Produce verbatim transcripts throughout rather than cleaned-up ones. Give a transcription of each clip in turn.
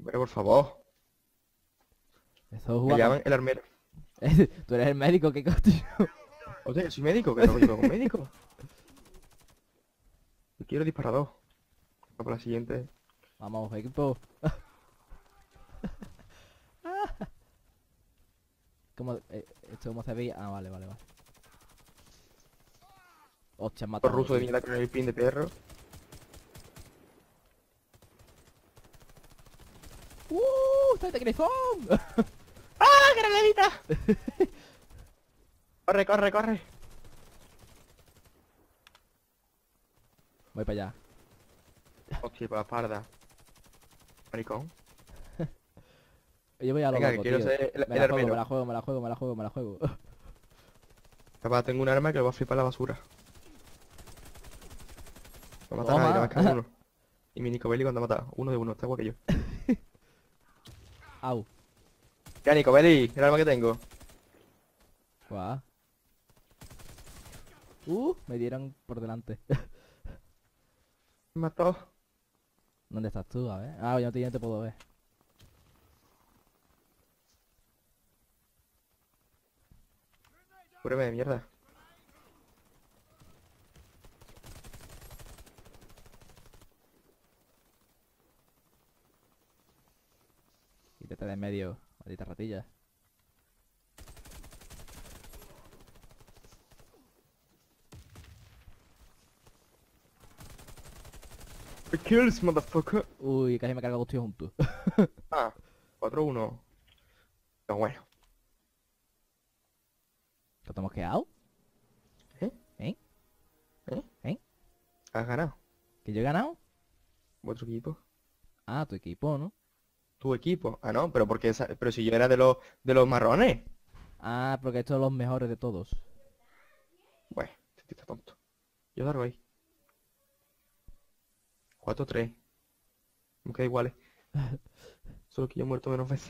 Pero por favor, Eso me juega llaman con... el armero. Tú eres el médico, ¿qué coño? Hostia, yo soy médico, que no yo con médico. Yo quiero disparador. Vamos por la siguiente. Vamos, equipo. ¿Cómo, eh, ¿Esto cómo se veía? Ah, vale, vale, vale. Hostia, han Los matado. rusos de Tío. mierda con el pin de perro. ¡Uh! ¡Está de grifón! ¡Ah, granadita! Corre, corre, corre. Voy para allá. Hostia, para la espalda. Maricón. Yo voy a lo Venga, que loco, quiero tío. ser el, Me el la juego, armero. me la juego, me la juego, me la juego, me la juego. Capaz, tengo un arma que lo va a flipar la basura. Va a matar a Toma. nadie, nada más que a uno. Y mi Nico Belli cuando ha matado. Uno de uno, está igual que yo. Au. Ya, Nico Belli, el arma que tengo. Guau. Uh, me dieron por delante. Me mató. ¿Dónde estás tú? A ver. Ah, yo no te, yo no te puedo ver. Cúreme de mierda. Quítate de en medio, maldita ratilla. The kills, motherfucker. Uy, casi me cargo dos tíos juntos. Ah, cuatro uno. Pero bueno. ¿Qué te hemos quedado? ¿Eh? ¿Eh? ¿Eh? ¿Eh? Has ganado. ¿Que yo he ganado? Vuestro equipo. Ah, tu equipo, ¿no? Tu equipo. Ah, no, pero porque esa... pero si yo era de los de los marrones. Ah, porque estos son los mejores de todos. Bueno, este tío está tonto. Yo largo ahí. cuatro tres. Me queda iguales. Solo que yo he muerto menos veces.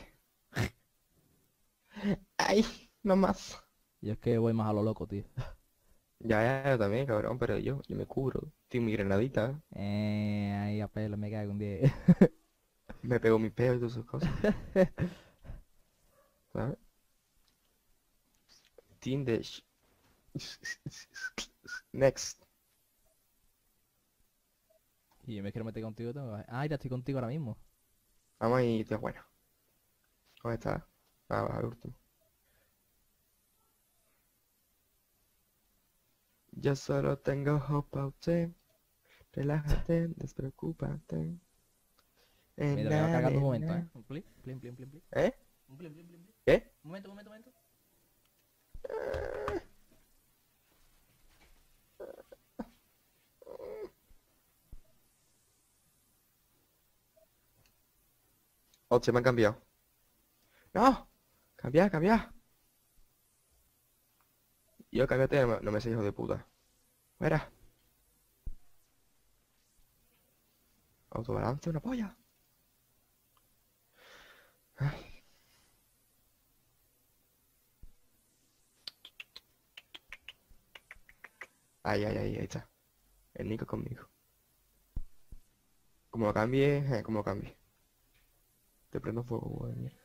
Ay, no más. Yo es que voy más a lo loco, tío. Ya, ya, yo también, cabrón, pero yo, yo me cubro. Tengo mi granadita. Eh, ahí a pelo me cago un día. Me pego mi peo y todas esas cosas. ¿Sabes? Team de... sh- Next. Y yo me quiero meter contigo. Tengo... Ah, ya estoy contigo ahora mismo. Vamos ahí, tío, bueno. ¿Dónde está? Ah, va, al último. Yo solo tengo hope out there. Relájate, despreocúpate. En Mira, me va la cargando un momento, arena. ¿eh? Un plin, plin, plin, plin, plin. ¿Eh? Un plin, plin, plin, plin. ¿Qué? Un momento, un momento, un momento. Hostia, me han cambiado. ¡No! ¡Cambia, cambia! Yo cámbiate, no me, no me sé hijo de puta. Fuera. Autobalance, una polla. Ay, ay, ay, ahí está. El Nico conmigo. Como lo cambie, eh, como lo cambie. Te prendo fuego, huevo de mierda.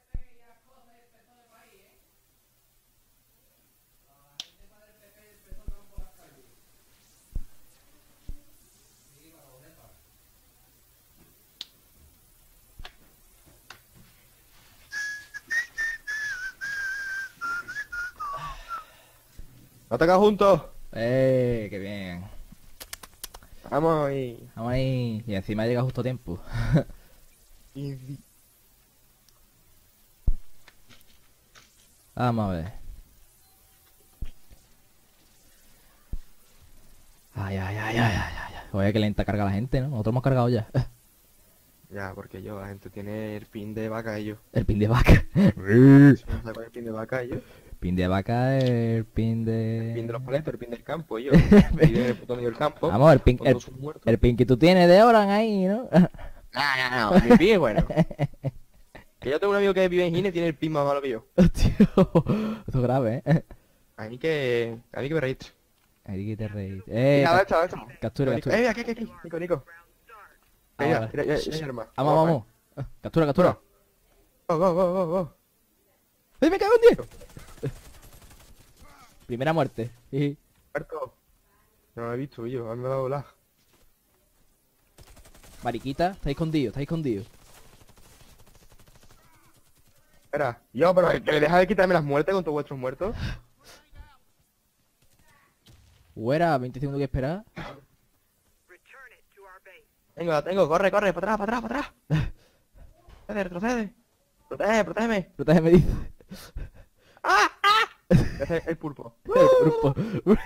¡Ataca juntos! ¡Eh! ¡Qué bien! Vamos ahí. Vamos ahí. Y encima llega justo a tiempo. Easy. Vamos a ver. Ay, ay, ay, ay, ay, ay. Oye, que lenta carga la gente, ¿no? Nosotros hemos cargado ya. Ya, porque yo, la gente tiene el pin de vaca ellos. El pin de vaca. Si no sabe cuál es el pin de vaca ellos. Pin de vaca, el pin El de... pin de los paletos, el pin del campo ellos. Viven en el puto medio del campo. Vamos, el pin, Con el, todos sus muertos. el pin que tú tienes de Oran ahí, ¿no? No, no, no, mi pin es bueno. Que yo tengo un amigo que vive en Gine y tiene el pin más malo que yo. Tío, esto es grave, ¿eh? A mí que... A mí que me registro. Ahí que te reí. Eh, Mira, ca- ¿dónde está? ¿Dónde está? captura, Nico, captura. Eh, aquí, aquí, aquí. Nico, Nico. Ah, Mira, vale. mira, ya, Shh, ya hay shh. arma. Vamos, vamos. Captura, captura. Go, go, go, go, go. ¡Ay, me cago en diez! Primera muerte. Jiji. Muerto. No lo he visto, yo. A mí me ha dado lag. Mariquita, está escondido, está escondido. Espera. Yo, pero que me deja de quitarme las muertes con todos vuestros muertos. Fuera, veinte segundos que esperar. Venga, la tengo. Corre, corre. Para atrás, para atrás, para atrás. Retrocede, retrocede. Protege, protégeme. Protégeme, dice. ¡Ah! ¡Ah! Ese es el pulpo. El grupo.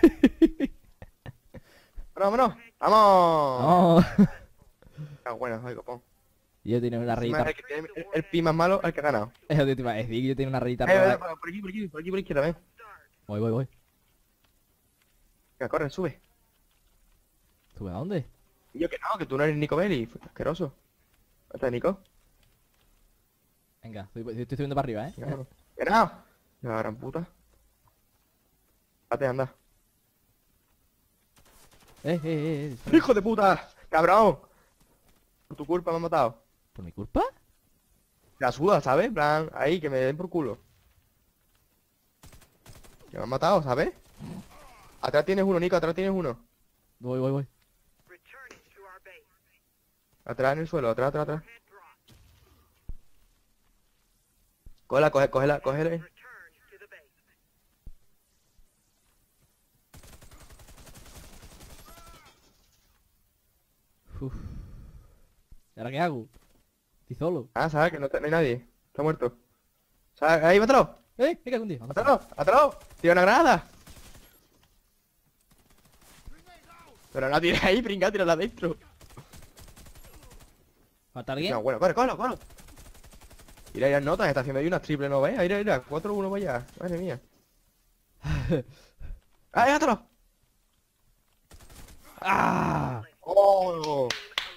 Vámonos, vámonos. No. Ah, bueno, soy copón. Yo tenía una Encima rayita. es el, que tiene el, el pi más malo, el que ha ganado. Eso te iba a decir, yo tenía una rayita Eh, roja. eh, por aquí, por aquí, por aquí, por izquierda, ven. Voy, voy, voy. Venga, corre, sube. ¿Sube a dónde? Y yo que no, que tú no eres Nico Belli, asqueroso. ¿Dónde está Nico? Venga, estoy, estoy subiendo para arriba, ¿eh? Venga, vámonos. ¡Ganado! La gran puta. Date, anda. Eh, eh, eh. ¡Hijo de puta! ¡Cabrón! Por tu culpa me han matado. ¿Por mi culpa? La suda, ¿sabes? En plan, ahí, que me den por culo. Que me han matado, ¿sabes? Atrás tienes uno, Nico, atrás tienes uno. Voy, voy, voy. Atrás en el suelo, atrás, atrás, atrás. Cógela, coge, cógela, cógela. Uf. ¿Y ahora qué hago? Estoy solo. Ah, ¿sabes? Que no, te- no hay nadie. Está muerto. ¿Sabes? Ahí, mátalo. ¡Eh! Me cago en diez. ¡Mátalo! ¡Mátalo! ¡Tira una granada! Pero no tires ahí, pringa, tírala adentro. ¿Falta alguien? No, bueno, corre, corre, corre. Mira, ya notas, está haciendo ahí unas triple, ¿no ves? Mira, mira, cuatro uno para allá. Madre mía. ¡Ahí, mátalo! ¡Ah! ¡Oh!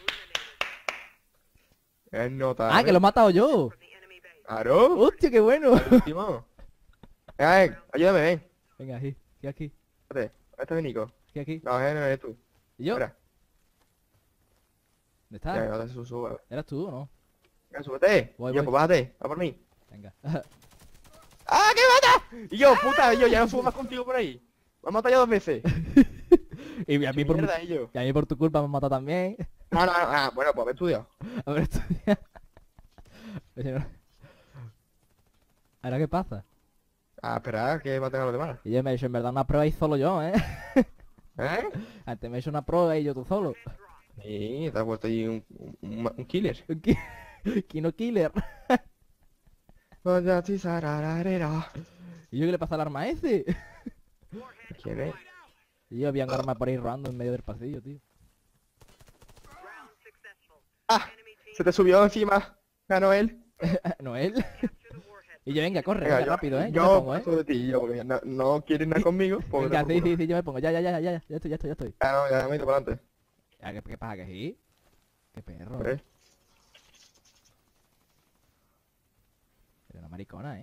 Es nota. ¡Ah, que lo he matado yo! ¡Claro! ¡Hostia, qué bueno! Último. Venga, ven, ayúdame, ven. Venga, aquí, aquí, aquí, Espérate, este es Nico. aquí, aquí. No, ese no eres tú. ¿Y yo? Espera. ¿Dónde Ya, estás? ya, se sube. ¿Eras tú o no? Venga, súbete. Voy, Y yo, voy. pues bájate, va por mí. Venga. ¡Ah, que me mata! Y yo, puta, y yo, ya no subo más contigo por ahí. Me han matado ya dos veces. y a mí por mi- Mierda, y yo. y a mí por tu culpa me han matado también. No, no, no, ah, bueno, pues haber estudiado. A ver, estudia. Pero no- ¿Ahora qué pasa? Ah, espera, que maten a los demás. Y yo me he hecho en verdad una prueba y solo yo, ¿eh? ¿Eh? Antes me he hecho una prueba y yo tú solo. Sí, te has vuelto ahí un, un, un killer. Ki- Kino Killer. ¿Y yo qué le pasa al arma ese? ¿Quién es? Y yo había un arma por ahí rodando en medio del pasillo, tío. ¡Ah! Se te subió encima. Ganó él. Noel. Y yo, venga, corre, Venga, venga, yo, rápido, ¿eh? Yo, yo me pongo, ¿eh? paso de ti, yo, porque no, no quieres nada conmigo. Pues Venga, vete sí, por sí, culo. sí, yo me pongo. Ya, ya, ya, ya, ya, ya estoy, ya estoy, ya estoy. Ah, no, ya me he ido para adelante. Ya, ¿qué, qué pasa? ¿Que sí? Qué perro. Hombre. Pero una maricona, ¿eh?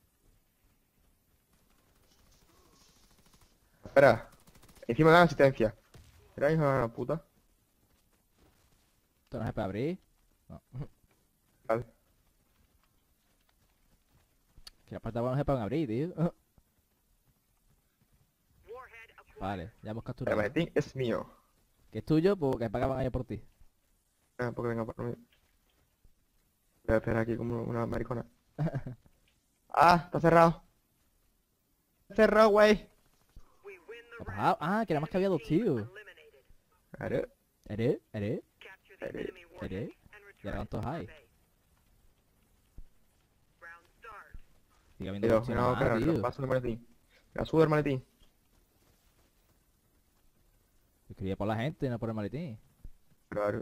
Espera. Encima de la asistencia. Era hija de la puta. ¿Esto no se puede abrir? No. Vale. Que las puertas no se pueden abrir, tío. Vale, ya hemos El capturado. maletín es mío. Que es tuyo, pues que pagaban allá por ti. Ah, porque venga por mí. Voy a esperar aquí como una maricona. Ah, está cerrado. Cerrado, güey. ¿Qué ha pasado? Ah, que nada más que había dos tíos. Claro. ¿Eres? ¿Eres? Eres. ¿Eres? ¿Y ahora cuántos hay? Sigue habiendo Pero, dos tíos no, más, espera, tío. no, paso el maletín. Me sube el maletín. Yo quería por la gente, no por el maletín. Claro.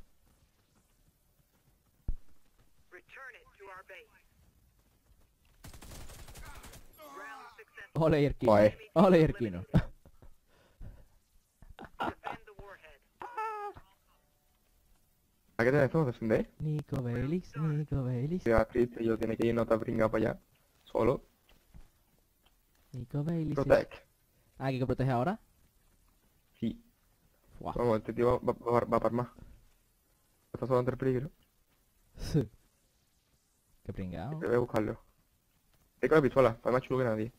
Ole, Yerkino. Joder. Ole, Yerkino. ¿A qué te decimos defender? Nico Belis, Nico Belis. Ya triste, yo tiene que ir nota pringa para allá. Solo. Nico Belis. Protect. Ah, ¿que protege ahora? Sí. Fuah. Vamos, este tío va, va, va, va para más. Está solo ante el peligro. Qué pringado. Te voy a buscarlo. Estoy con la pistola, para más chulo que nadie.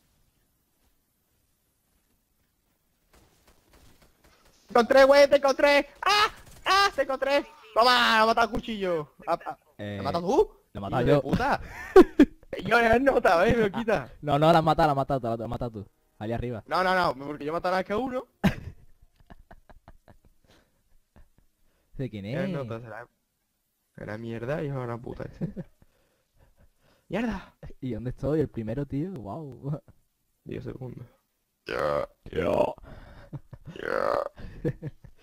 ¡Te encontré, güey! ¡Te encontré! ¡Ah! ¡Ah! ¡Te encontré! ¡Toma! ¡Me ha matado el cuchillo! Ah, ah. ¿Me Eh, has matado tú? Lo he matado ¡Hijo de yo. puta! Yo no he notado, eh, me lo quita. No, no, la has matado, la has matado, la la has matado tú. Allá arriba. No, no, no, porque yo mataré a que uno. ¿De quién Ya es? nota, será. Será mierda, hijo de una puta ese. ¡Mierda! ¿Y dónde estoy? El primero, tío. Wow. Diez segundos. Ya, Yo. ya.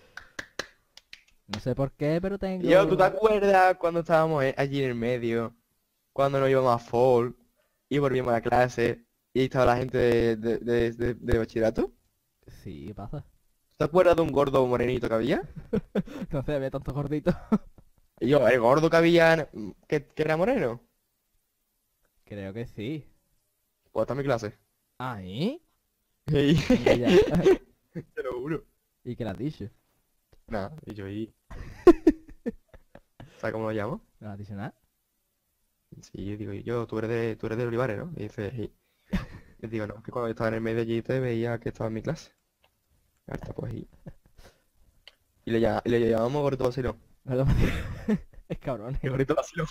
No sé por qué, pero tengo... Yo, ¿tú te acuerdas cuando estábamos eh, allí en el medio? Cuando nos íbamos a Fall y volvíamos a la clase y estaba la gente de, de, de, de- de bachillerato? Sí, ¿qué pasa? ¿Te acuerdas de un gordo morenito que había? No sé, había tantos gorditos. Y yo, el gordo que había, mm, que, que era moreno. Creo que sí. Pues está en mi clase. ¿Ahí? Y- Ya, ya. Te lo juro. ¿Y qué le has dicho? Nada, y yo y... ¿Sabes cómo lo llamo? ¿No le has dicho nada? Sí, yo digo, yo, tú eres de, tú eres de Olivares, ¿no? Y dice, sí. Le digo, no, que cuando estaba en el medio allí te veía que estaba en mi clase. Harta, pues, y... Y le, llama- y le llamamos gordito vacilón. Es cabrón. El gordito vacilón.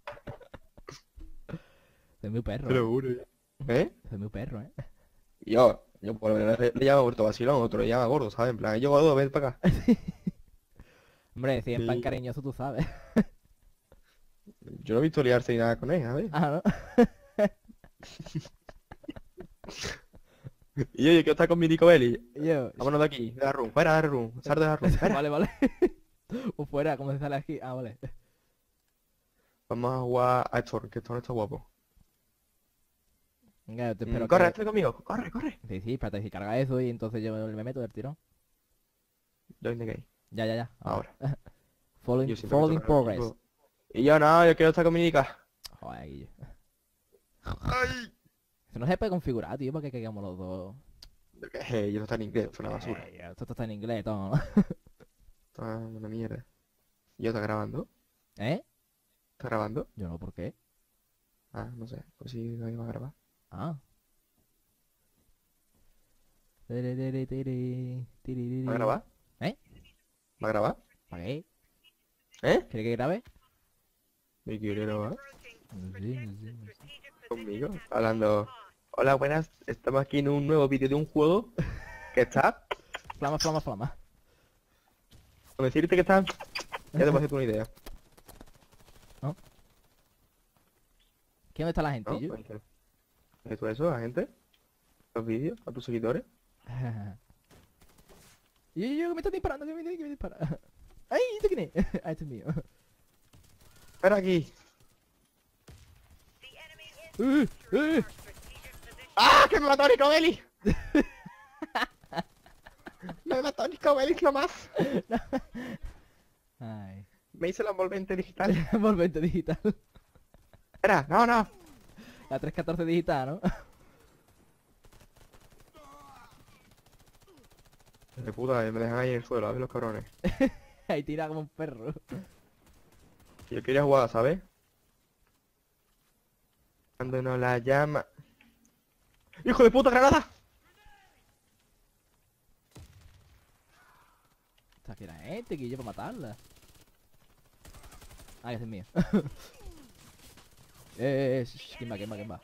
Soy muy perro. Te lo ¿eh? juro. ¿Eh? Soy muy perro, ¿eh? Y yo, yo por lo menos le, le llamo gordito vacilón, otro le llama gordo, ¿sabes? En plan, yo gordo, ven para acá. Hombre, si es en plan Sí. cariñoso, tú sabes. Yo no he visto liarse ni nada con él, ¿sabes? Ah, ¿no? Y yo, yo quiero estar con mi Nico Belli. Yo... Vámonos de aquí, de la room, fuera de la room, sal de la room, fuera. Vale, vale. O fuera, como se sale aquí. Ah, vale. Vamos a jugar a Storm, que Storm está guapo. Venga, yo te Mm, espero corre, que... estoy conmigo, corre, corre. Sí, sí, espérate, si carga eso y entonces yo me meto del tirón. Join the game. Ya, ya, ya. Ahora. Following, Yo siempre following meto con el progress. equipo. Y yo no, yo quiero estar con mi Nica. Joder, Guillo. Ay. Eso no se puede configurar, tío, para que caigamos los dos. Yo qué sé, yo está en inglés, es una basura. Eh, esto está en inglés, todo, ¿no? Está una mierda. ¿Y yo está grabando? ¿Eh? ¿Está grabando? Yo no, ¿por qué? Ah, no sé, pues sí, no iba a grabar. Ah. Tiri, tiri, tiri, ¿Va a grabar? ¿Eh? ¿Va a grabar? ¿Para qué? ¿Eh? ¿Quieres que grabe? ¿Me quiere grabar? No sé, no sé, no sé. Conmigo, hablando. Hola, buenas, estamos aquí en un nuevo vídeo de un juego que está. Flama, flama, flama. Con decirte que está. Ya te puedo hacer una idea. ¿Qué dónde está la gente, ¿No? yo? Pues, ¿qué es todo eso, la gente? ¿Los vídeos? ¿A tus seguidores? Yo, yo, que me están disparando, que me, que me dispara. ¡Ay! ¿Este quién es? Ah, este es mío. Espera aquí. ¡Eh! ¡Eh! ¡Ah! ¡Que me mató Nico Belli! Me mató Nico Belli lo más. Ay. Me hice la envolvente digital. Envolvente digital. Espera, no, no. La trescientos catorce digital, ¿no? De puta, me dejan ahí en el suelo, a ver los cabrones. Ahí tira como un perro. Yo quería jugar, ¿sabes? Cuando no la llama. ¡Hijo de puta, granada! Esta que era este, que yo para matarla. Ah, que ese es mío. eh, eh, shh, ¿quién va, quién va, quién va?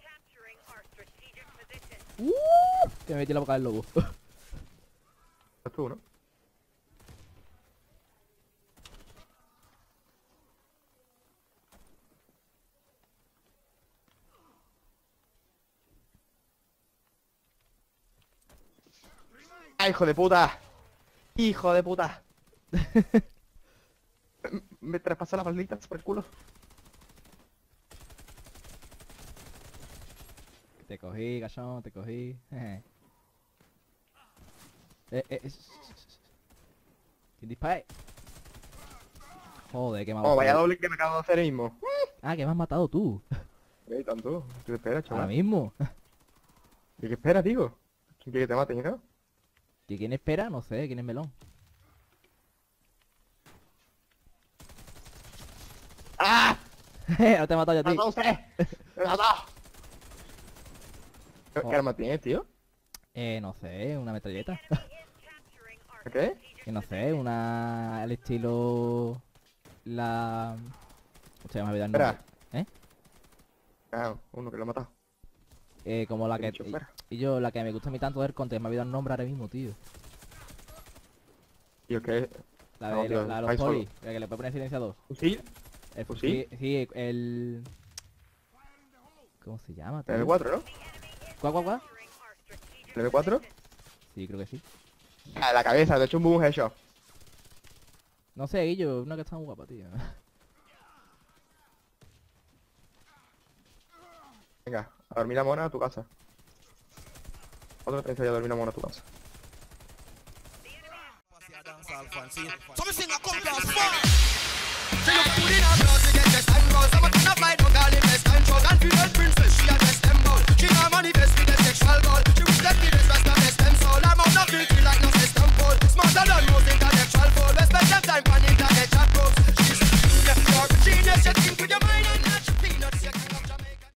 Uh, que me metí en la boca del lobo. Es tú, ¿no? ¡Ah, hijo de puta! ¡Hijo de puta! Me- Me traspasa las balditas por el culo. Te cogí, gachón, te cogí. eh, eh, eh, shh, shh, shh, shh. ¿Quién dispara? Joder, que me ha Oh, vaya matado. doble que me acabo de hacer mismo. Ah, que me has matado tú. ¿Qué tanto? ¿Qué te esperas, Ahora chaval? mismo. ¿Y qué esperas, tío? ¿Quién quiere que te maten, ¿no? ¿Y quién espera? No sé, ¿quién es melón? ¡Ah! Ahora te he matado yo a ¡Me ti. ha matado usted! ¡Me ha matado! ¿Qué Oh. qué arma tienes, tío? Eh, no sé, una metralleta. ¿Qué? Que no sé, una... al estilo... La... Hostia, me ha olvidado el nombre. Espera. ¿Eh? Ah, uno que lo ha matado. Eh, como la He que... dicho, Y, espera. y yo, la que me gusta a mí tanto del Counter, me ha olvidado el nombre ahora mismo, tío. Tío, ¿qué? La No, de, tío, la de los ahí solo. poli, la que le puede poner silenciador. ¿Fusil? El ¿Fusil? fusil, sí, el... ¿Cómo se llama, tío? ¿El M cuatro, no? ¿Cuál, cuál, cuál? ¿El M cuatro? Sí, creo que sí. A la cabeza, te he hecho un boom headshot. No sé, Guillo, una que está muy guapa, tío. Venga, a dormir la mona a tu casa. Otro te a dormir la mona a tu casa. So me sing a come class far. So you put in a blood to get the stand, 'cause I'm a fight.